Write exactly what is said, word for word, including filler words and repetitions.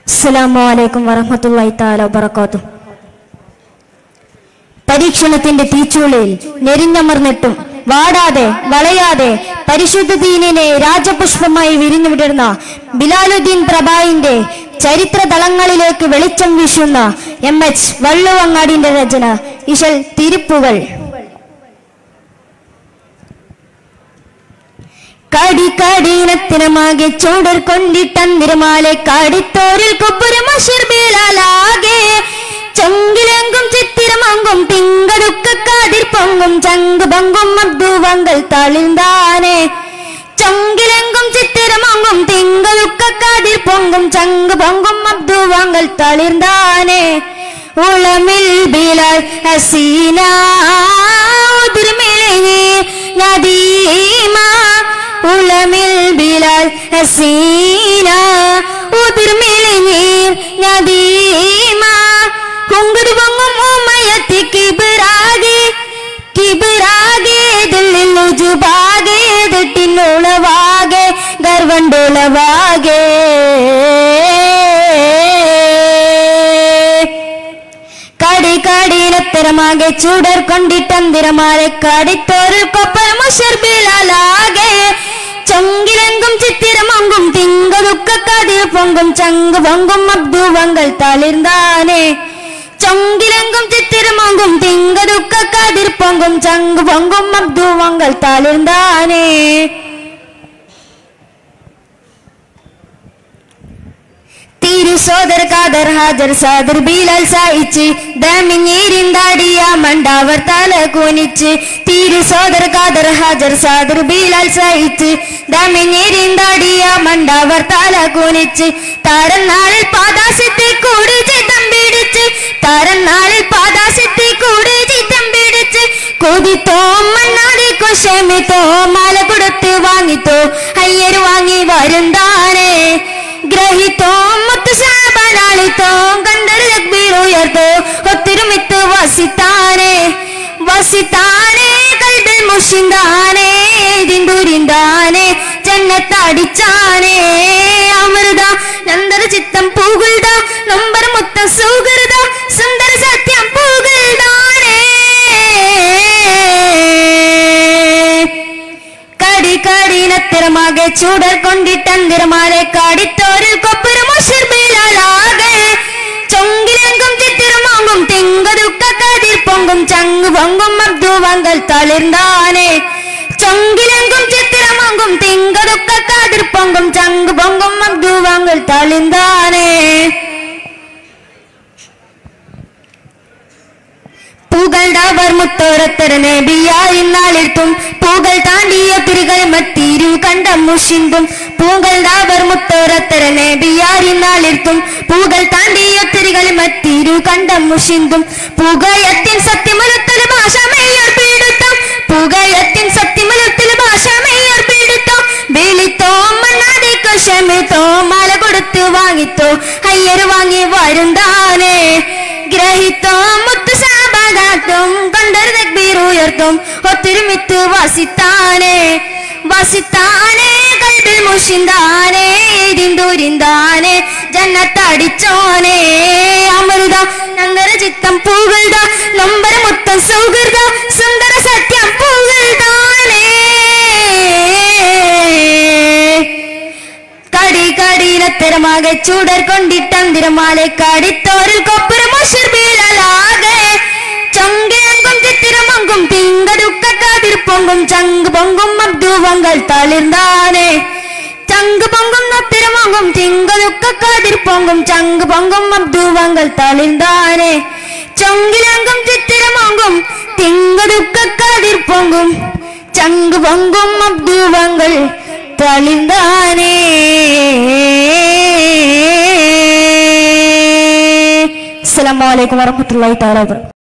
അസ്സലാമു അലൈക്കും വറഹ്മത്തുള്ളാഹി തആല വബറകാതുഹു. പരീക്ഷണത്തിന്റെ തീച്ചൂളയിൽ നെരിഞ്ഞമർന്നിട്ടും വാടാതെ വളയാതെ പരിശുദ്ധ ദീനിനെ രാജപുഷ്പമായി വിരിഞ്ഞുവിടുന്ന ബിലാലുദ്ദീൻ പ്രഭായിന്റെ ചരിത്ര തളങ്ങളിലേക്ക് വെളിച്ചം വീശുന്ന എം എച്ച് വള്ളുവങ്ങാടിന്റെ രചന ഇശൽ തിരുപ്പുകൾ. കടി കടീനത്തിനമാകെ ചൂടർ കൊണ്ടിട്ടന്തിരമാലെ കാടിത്തോരിൽ കൊപ്പുര മഷർ ബിലാലാകെ ചങ്കിലെങ്കും ചിത്തിരമങ്കും തിങ്കടുക്ക കാതിർ പൊങ്കും ചങ്ക് പൊങ്കും മബ്ദുവങ്കൽ തളിന്താനെ ചങ്കിലെങ്കും ചിത്തിരമങ്കും തിങ്കടുക്ക കാതിർ പൊങ്കും ചങ്ക് പൊങ്കും മബ്ദുവങ്കൽ തളിർന്താനെ ഉളമിൽ ബിലാൽ ഹസീന ഉദിർമിളി നദീമ ഉളമിൽ ബിലാൽ ഹസീന ഉദിർമിളി നദീമ കുങ്കുരു പൊങ്ങും ഉമ്മയത്തി കിബിറാകെ കിബിറാകെ ദില്ലിൽ ഉജുബാകെ ദിട്ടിനുളവാകെ ഗർവണ്ടുളവാകെ കടി കടീനത്തരമാകെ ചൂടർ കൊണ്ടിട്ടന്തിരമാരെ കാടിത്തോരിൽ കൊപ്പര മുഷർ ബിലാലാകെ ചങ്കിലെങ്കും ചിത്തിരമങ്കും തിങ്കതുക്ക കതിർ പൊങ്കും ചങ്ക് പൊങ്കും അബ്ദുവങ്കൽ തളിർന്താനെ ചങ്കിലെങ്കും ചിത്തിരമങ്കും തിങ്കതുക്ക കതിർ പൊങ്കും ചങ്ക് പൊങ്കും അബ്ദുവങ്കൽ തളിർന്താനെ തിരു സോദർ കാദർ ഹാജർ സാദർ ബിലാൽ സായിച്ച് ദമിഞ്ഞീരിന്താടിയ മണ്ടാവർ തല കുനിച്ച് തിരു സോദർ കാദർ ഹാജർ സാദർ ബിലാൽ സായിച്ച് ദമിഞ്ഞീരിന്താടിയ മണ്ടാവർ തല കുനിച്ച് താരനാളിൽ പാദാസത്തെ കൂടി ചിത്തം പിടിച്ച് താരനാളിൽ പാദാസത്തെ കൂടി ചിത്തം പിടിച്ച് കൊതിത്തോ മണ്ണാടിക്കോ ക്ഷമിത്തോ മാല കൊടുത്ത് വാങ്ങിത്തോ അയ്യർ വാങ്ങി വരുന്താനെ ഗ്രഹിത്തോ മുത്തു സാബനാളിത്തോ കണ്ടൊരു തക്ബീർ ഉയർത്തോ ഒത്തിരുമിത്ത് വസിത്താനെ വസിത്താനെ കൽബിൽ മുഷിന്താനെ ദിന്ദുരിന്താനെ ജന്നത്തടിച്ചാനെ അമൃത നന്ദര ചിത്തം പൂകുൽത നമ്പർ മുത്തം സുഹൃത സുന്ദര സത്യം പൂകുൽതാനെ കടി കടീനത്തിരമാകെ ചൂടർ കൊണ്ടിട്ടന്തിരമാരെ കാടിത്തോരിൽ കൊപ്പുര മുഷർ ബിലാലാകെ ചൊങ്കിലെങ്കും ചിത്തിരമാങ്കും തിങ്കതുക്ക കതിർ പൊങ്കും ചങ്ക് പൊങ്കും അബ്ദുവങ്കൽ തളിർന്താനെ ചൊങ്കിലെങ്കും ചിത്തിരമാങ്കും തിങ്കതുക്ക കതിർ പൊങ്കും ചങ്ക് പൊങ്കും അബ്ദുവങ്കൽ തളിർന്താനെ പൂകളുടെ മുത്തോരത്തര നബിയായി നാളിർത്തും പൂകൾ താണ്ടിയ തിരികൾ മത്തിരു കണ്ട മുഷിന്തും പൂകളുടെ മുത്തോരത്തര നബിയായി നാളിർത്തും പൂകൾ താണ്ടിയ തിരികൾ മത്തിരു കണ്ട മുഷിന്തും പുകയത്തിൻ സത്യമലുത്തൽ ഭാഷ മെയ്യർ പീഡിത്തം പുകയത്തിൻ സത്യമലുത്തൽ ഭാഷ മെയ്യർ പീഡിത്തം വിളിത്തോ മണ്ണാടിക്കോ ക്ഷമിത്തോ മാല കൊടുത്ത് വാങ്ങിത്തോ അയ്യർ വാങ്ങി വരുന്താനെ ഗ്രഹിത്തോ മുത്തു സാബാദാത്തും കണ്ടൊരു തക്ബീർ ഉയർത്തും ഒത്തിരുമിത്ത് വസിത്താനെ വസിത്താനെ കൽബിൽ മുഷിന്താനെ ദിന്ദുരിന്താനെ ജന്നത്തടിച്ചോനെ അമൃത നന്ദര ചിത്തം പൂകുൽത നമ്പര മുത്തം സുഹൃത സുന്ദര സത്യം പൂകുൽതാനെ കടി കടീനത്തരമാകെ ചൂടർ കൊണ്ടിട്ടന്തിരമാലെ കാടിത്തോരിൽ കൊപ്പുര മുഷർ ബിലാലാകെ ചങ്കിലെങ്കും ചിത്തിരമങ്കും തിങ്കതുക്ക കതിർ പൊങ്കും ചങ്ക് പൊങ്കും അബ്ദുവങ്കൽ തളിർന്താനെ ചങ്ക് പൊങ്കും നത്തിരമങ്കും തിങ്കതുക്ക കതിർ പൊങ്കും ചങ്ക് പൊങ്കും അബ്ദുവങ്കൽ തളിർന്താനെ ചങ്കിലെങ്കും ചിത്തിരമങ്കും തിങ്കതുക്ക കതിർ പൊങ്കും ചങ്ക് പൊങ്കും അബ്ദുവങ്കൽ തളിർന്താനെ. അസ്സലാമു അലൈക്കും വറഹ്മത്തുള്ളാഹി തആല.